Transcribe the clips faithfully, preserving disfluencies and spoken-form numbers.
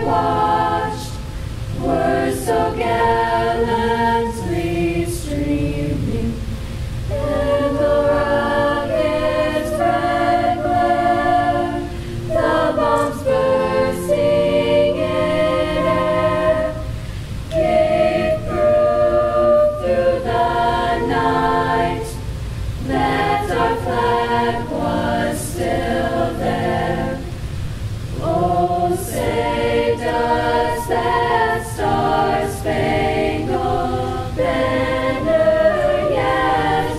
watched, were so gallantly streaming, and the rocket's bright glare, the bombs bursting in air, gave proof through the night that our flag was still there. Oh, say does that star-spangled banner yet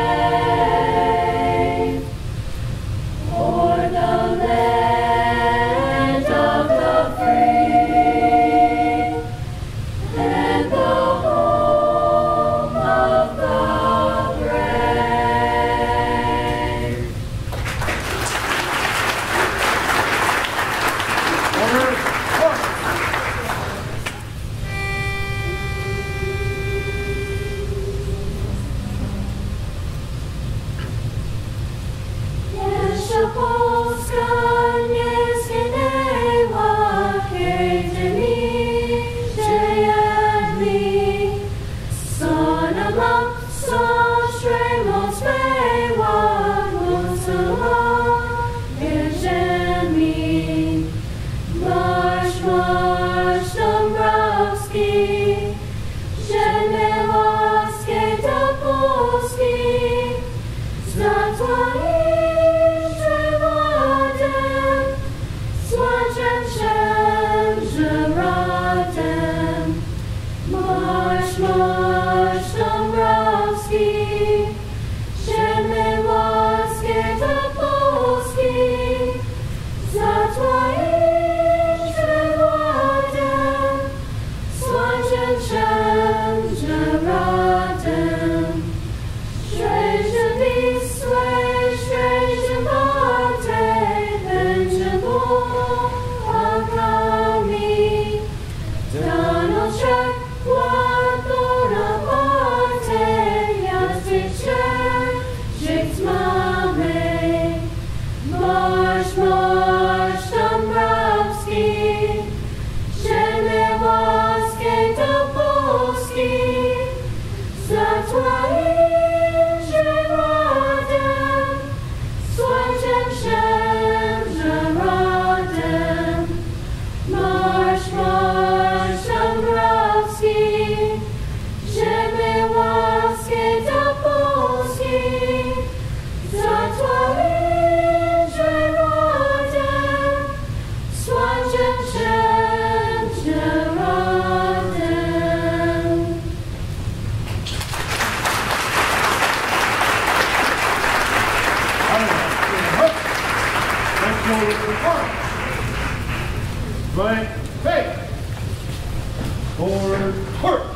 wave o'er the land of the free and the home of the brave? Jeszcze Polska nie zginęła, kiedy mi żyjemy. Sonem lamp, stray moc była, mocała wierzemi. Marsz, marsz Dąbrowski, ziemię łaskie do Polski, zlatła i żywodem, słońcem wszędzie rodem. Marsz, marsz Dąbrowski, ziemię łaskie do Polski, zlatła i żywodem, słońcem wszędzie rodem. Strejże Wisłe, strejże Bartej, będzie bułakami. Daną trzech ład Bonaparte, jazdy księżyc mamy. Marsz, marsz Dąbrowski, ziemię łaskie do Polski, zlatła i żywodem, słońcem wszędzie rodem. Marsz, marsz Dąbrowski, ziemię łaskie do Polski, zlatła i żywodem, słońcem wszędzie rodem. Let's go with the march. Right, face, forward, work.